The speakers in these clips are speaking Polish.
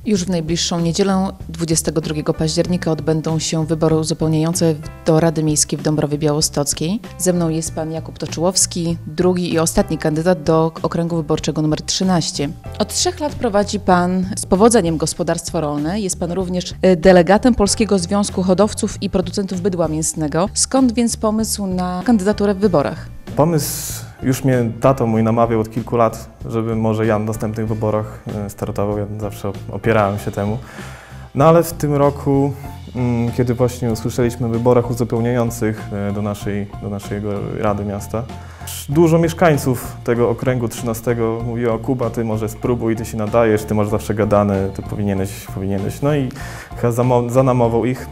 Już w najbliższą niedzielę, 22 października, odbędą się wybory uzupełniające do Rady Miejskiej w Dąbrowie Białostockiej. Ze mną jest pan Jakub Toczyłowski, drugi i ostatni kandydat do okręgu wyborczego nr 13. Od 3 lat prowadzi pan z powodzeniem gospodarstwo rolne. Jest pan również delegatem Polskiego Związku Hodowców i Producentów Bydła Mięsnego. Skąd więc pomysł na kandydaturę w wyborach? Pomysł już mnie tato mój namawiał od kilku lat, żeby może ja na następnych wyborach startował. Ja zawsze opierałem się temu. No ale w tym roku, kiedy właśnie usłyszeliśmy o wyborach uzupełniających do naszej Rady Miasta, dużo mieszkańców tego okręgu 13 mówiło: Kuba, ty może spróbuj, ty się nadajesz, ty masz zawsze gadane, ty powinieneś. No i chyba zanamował ich.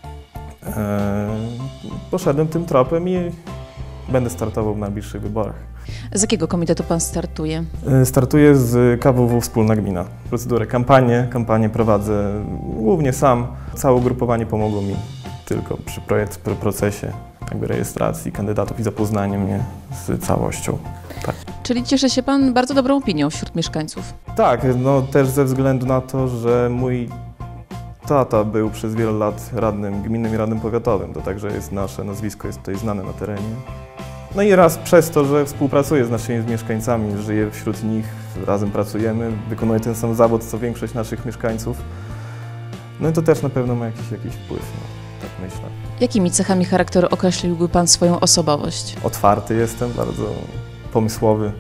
Poszedłem tym tropem i będę startował w najbliższych wyborach. Z jakiego komitetu pan startuje? Startuję z KWW Wspólna Gmina. Procedurę kampanię prowadzę głównie sam. Całe ugrupowanie pomogło mi tylko przy procesie rejestracji kandydatów i zapoznania mnie z całością. Tak. Czyli cieszy się pan bardzo dobrą opinią wśród mieszkańców? Tak, no też ze względu na to, że mój tata był przez wiele lat radnym gminnym i radnym powiatowym. To także jest nasze nazwisko jest tutaj znane na terenie. No i raz przez to, że współpracuję z naszymi mieszkańcami, żyję wśród nich, razem pracujemy, wykonuję ten sam zawód co większość naszych mieszkańców. No i to też na pewno ma jakiś wpływ, no, tak myślę. Jakimi cechami charakteru określiłby pan swoją osobowość? Otwarty jestem, bardzo pomysłowy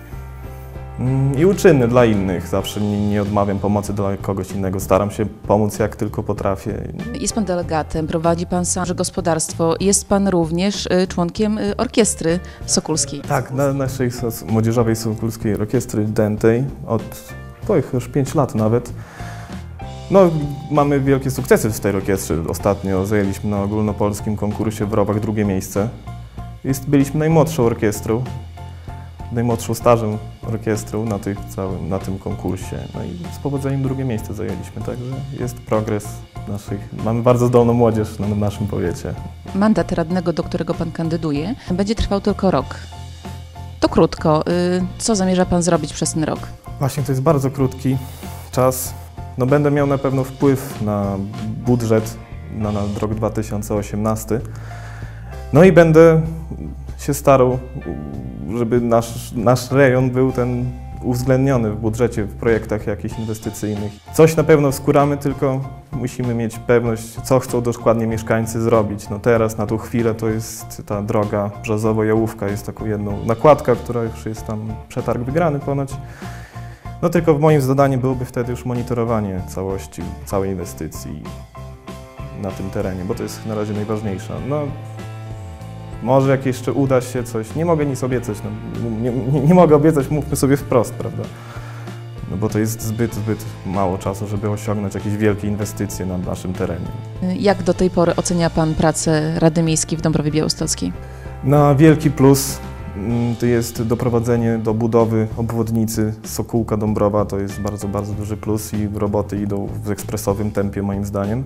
i uczynny dla innych. Zawsze nie odmawiam pomocy dla kogoś innego, staram się pomóc jak tylko potrafię. Jest pan delegatem, prowadzi pan sam gospodarstwo, jest pan również członkiem orkiestry sokulskiej. Tak, na naszej młodzieżowej sokulskiej orkiestry dętej od już 5 lat nawet. No, mamy wielkie sukcesy w tej orkiestrze. Ostatnio zajęliśmy na ogólnopolskim konkursie w Rowach 2. miejsce. Byliśmy najmłodszą orkiestrą, najmłodszą stażem orkiestrą na tym konkursie. No i z powodzeniem 2. miejsce zajęliśmy, także jest progres mamy bardzo zdolną młodzież na naszym powiecie. Mandat radnego, do którego pan kandyduje, będzie trwał tylko rok. To krótko. Co zamierza pan zrobić przez ten rok? Właśnie to jest bardzo krótki czas. No, będę miał na pewno wpływ na budżet na rok 2018. No i będę się starał, żeby nasz rejon był uwzględniony w budżecie, w projektach jakichś inwestycyjnych. Coś na pewno skóramy, tylko musimy mieć pewność, co chcą dokładnie mieszkańcy zrobić. No teraz, na tą chwilę, to jest ta droga Brzozowo-Jałówka, jest taką jedną nakładka, która już jest tam przetarg wygrany ponoć. No tylko moim zadaniem byłoby wtedy już monitorowanie całości, całej inwestycji na tym terenie, bo to jest na razie najważniejsze. No, może jak jeszcze uda się coś, nie mogę nic obiecać, no, nie mogę obiecać, mówmy sobie wprost, prawda? No bo to jest zbyt mało czasu, żeby osiągnąć jakieś wielkie inwestycje na naszym terenie. Jak do tej pory ocenia pan pracę Rady Miejskiej w Dąbrowie Białostockiej? Na wielki plus to jest doprowadzenie do budowy obwodnicy Sokółka-Dąbrowa. To jest bardzo, bardzo duży plus i roboty idą w ekspresowym tempie moim zdaniem.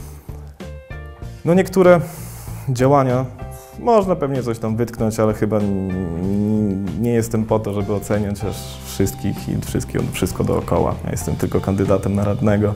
No niektóre działania można pewnie coś tam wytknąć, ale chyba nie jestem po to, żeby oceniać aż wszystkich i wszystko dookoła. Ja jestem tylko kandydatem na radnego.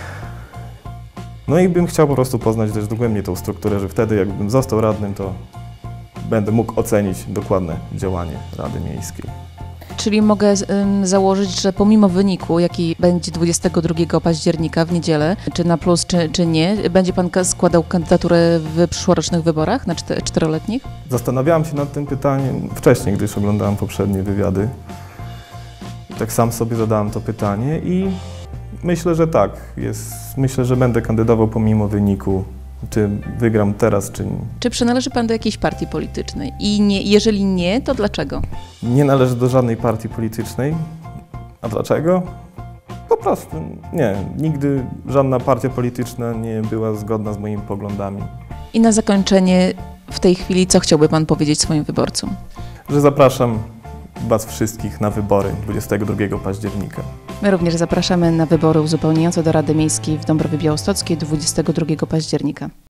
No i bym chciał po prostu poznać też dogłębnie tą strukturę, że wtedy jakbym został radnym, to będę mógł ocenić dokładne działanie Rady Miejskiej. Czyli mogę założyć, że pomimo wyniku, jaki będzie 22 października w niedzielę, czy na plus, czy nie, będzie pan składał kandydaturę w przyszłorocznych wyborach na 4-letnich? Zastanawiałem się nad tym pytaniem wcześniej, gdyż oglądałem poprzednie wywiady. Tak sam sobie zadałem to pytanie i myślę, że tak. Myślę, że będę kandydował pomimo wyniku. Czy wygram teraz, czy nie. Czy przynależy pan do jakiejś partii politycznej? I jeżeli nie, to dlaczego? Nie należę do żadnej partii politycznej. A dlaczego? Po prostu nie. Nigdy żadna partia polityczna nie była zgodna z moimi poglądami. I na zakończenie w tej chwili, co chciałby pan powiedzieć swoim wyborcom? Że zapraszam was wszystkich na wybory 22 października. My również zapraszamy na wybory uzupełniające do Rady Miejskiej w Dąbrowie Białostockiej 22 października.